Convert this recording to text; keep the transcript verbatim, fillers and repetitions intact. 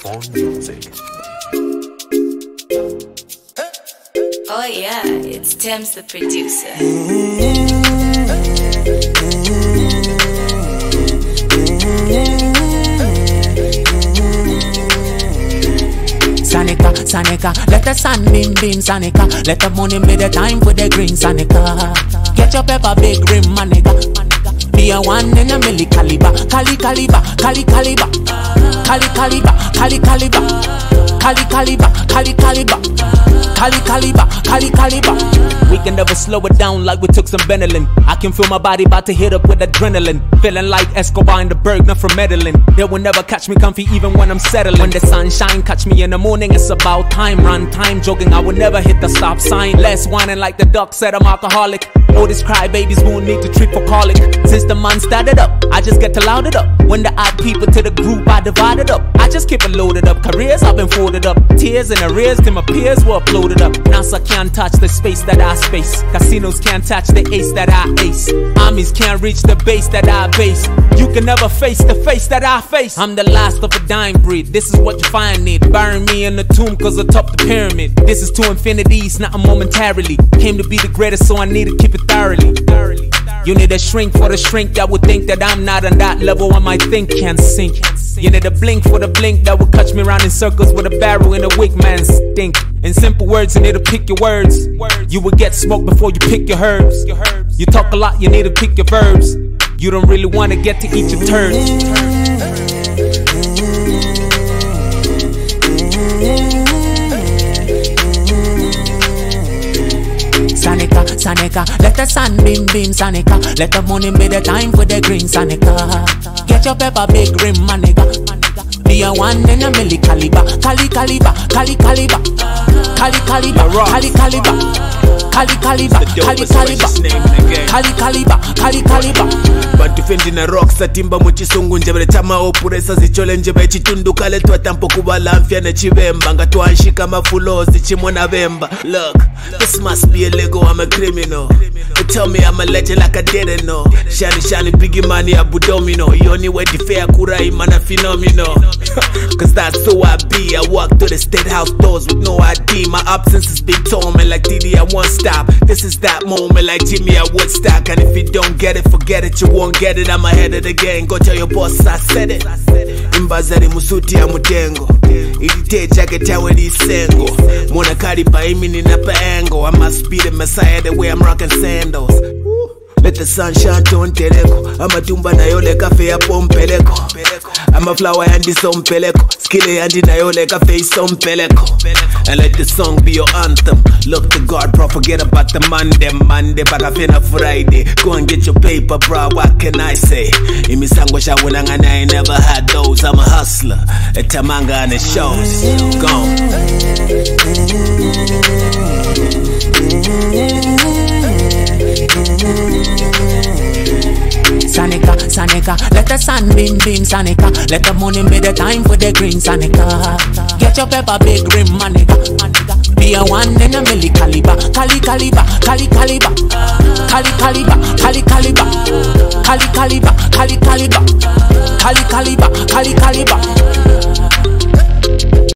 Phone music. Oh yeah, it's Thames the producer. Sanika, Sanika, let the sun beam beam, Sanika. Let the money be the time for the green, Sanika. Get your pepper big rim, my nigga. Be a one in a milli caliber, cali caliber, cali caliber, cali caliber, cali caliber, cali caliber, cali caliber, cali caliber, cali caliber. We can never slow it down like we took some Benylin. I can feel my body about to hit up with adrenaline. Feeling like Escobar in the Berg, not from Medellin. They will never catch me comfy even when I'm settling. When the sunshine catch me in the morning, it's about time. Run time jogging, I will never hit the stop sign. Less whining like the duck said I'm alcoholic. All these crybabies won't need to treat for colic. Since the man started up, I just get to loud it up. When the add people to the group, I divide it up. I just keep it loaded up. Careers I've been folded up. Tears and arrears till my peers were uploaded up. NASA can't touch the space that I space. Casinos can't touch the ace that I ace. Armies can't reach the base that I base. You can never face the face that I face. I'm the last of a dying breed. This is what you find it. Bury me in the tomb cause atop the pyramid. This is to infinities, not momentarily. Came to be the greatest, so I need to keep it thoroughly. You need a shrink for the shrink that would think that I'm not on that level. I might think can't sink. You need a blink for the blink that would catch me around in circles with a barrel and a weak man stink. In simple words, you need to pick your words. You will get smoked before you pick your herbs. You talk a lot, you need to pick your verbs. You don't really want to get to eat your turds. Sanika, Sanika, let the sun beam beam, Sanika. Let the money be the time for the green, Sanika. Get your pepper big rim, my nigga. Be a one in a milli caliber, cali caliber, cali caliber, cali caliber, cali caliber, cali caliber, cali caliber, cali caliber, cali caliber. Bantu fendi na rock satimba muchisungu njebele chama opuresa zichole njebe chitundu kale twatampo kubala mfya na chibemba nga twanshika mafulozi chimona bemba. Look, this must be illegal, I'm a criminal. They tell me I'm a legend like I didn't know. Shiny shiny biggie money abu domino. Yoni we di fair kurai mana phenomenal. Cause that's who I be. I walk through the state house doors with no I D. My absence is big torment like Diddy, I won't stop. This is that moment like Jimmy, I Woodstock. And if you don't get it, forget it, you won't get it. I'm ahead of the game, go tell your boss I said it. Imbazari musuti ya mutengo Ilite jacket ya wedi sengo Mona kariba imi ninapa engo I must be the messiah the way I'm rocking sandals. Let the sun shine on teleko. I'm a tumba na yole cafe ya pompeleko. I'm a flower and this on peleko. Skilly and na yole cafe on peleko. And let the song be your anthem. Look to God, bro, forget about the Monday. Monday, bagafena Friday. Go and get your paper, bro, what can I say? Imisango shawunanga na I never had those. I'm a hustler, a tamanga and it shows. Gone. Sanika, Sanika, let the sun beam beam, Sanika. Let the money be the time for the green, Sanika. Get your pepper big rim, my nigga. Be a one in a milli caliber, cali caliber, cali caliber, cali caliber, cali caliber, cali caliber, cali caliber, cali caliber, cali caliber.